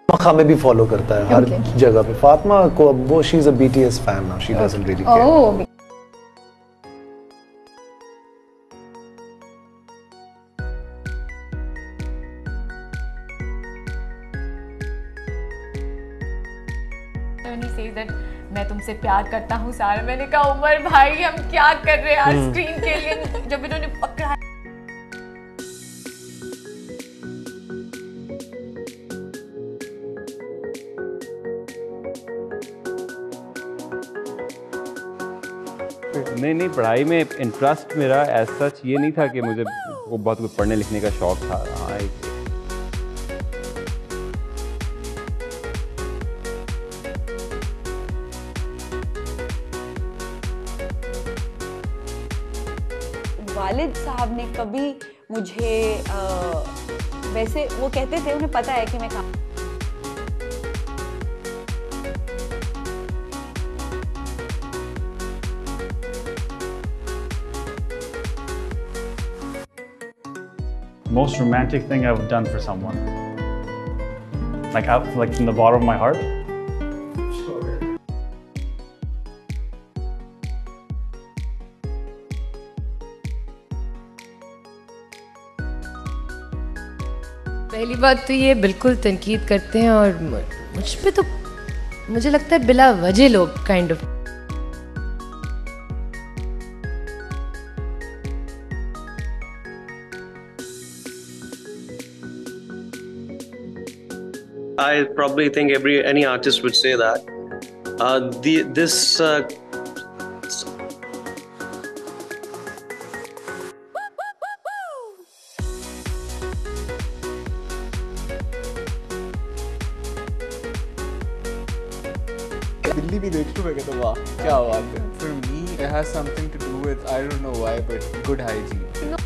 मखा में भी फॉलो करता है हर जगह पे। फातिमा को वो she is a BTS fan now, she doesn't really care. मैं तुमसे प्यार करता हूँ सारा। मैंने कहा उमर भाई हम क्या कर रहे हैं यार स्क्रीन के लिए। जब इन्होंने पकड़ा नहीं, पढ़ाई में इंटरेस्ट मेरा एज सच ये नहीं था कि मुझे वो बहुत कुछ पढ़ने लिखने का शौक था। हाँ, वालिद साहब ने कभी मुझे वैसे वो कहते थे, उन्हें पता है कि मैं काम Most romantic thing I've done for someone, like from the bottom of my heart. पहली बात तो ये बिल्कुल तनकीद करते हैं और मुझ पे तो मुझे लगता है बिला वजह लोग kind of. I probably think any artist would say that. This Delhi भी देख लूँ मैं कहता वाह क्या बात है। For me it has something to do with I don't know why but good hygiene.